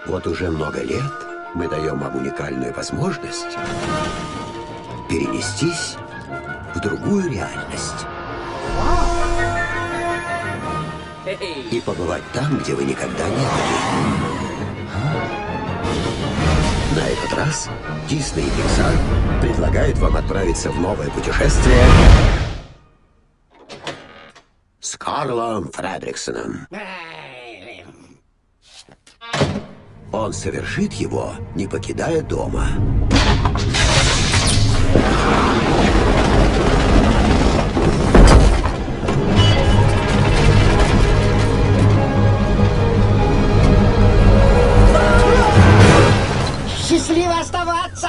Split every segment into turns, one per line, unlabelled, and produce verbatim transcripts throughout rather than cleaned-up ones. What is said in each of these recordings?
Вот уже много лет мы даем вам уникальную возможность перенестись в другую реальность и побывать там, где вы никогда не были. На этот раз Disney и Pixar предлагают вам отправиться в новое путешествие с Карлом Фредриксеном. Он совершит его, не покидая дома.
Счастливо оставаться!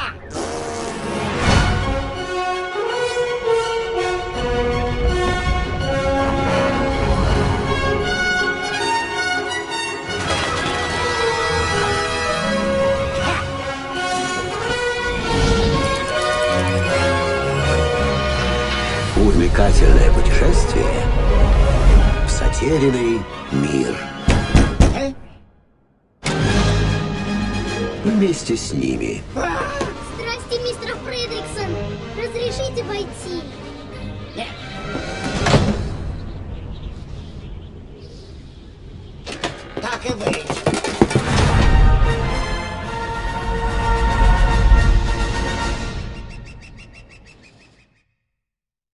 Увлекательное путешествие в затерянный мир. Вместе с ними.
Здрасте, мистер Фредриксон. Разрешите войти?
Нет. Так и быть.